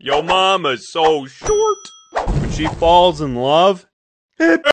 Yo mama's so short. When she falls in love, it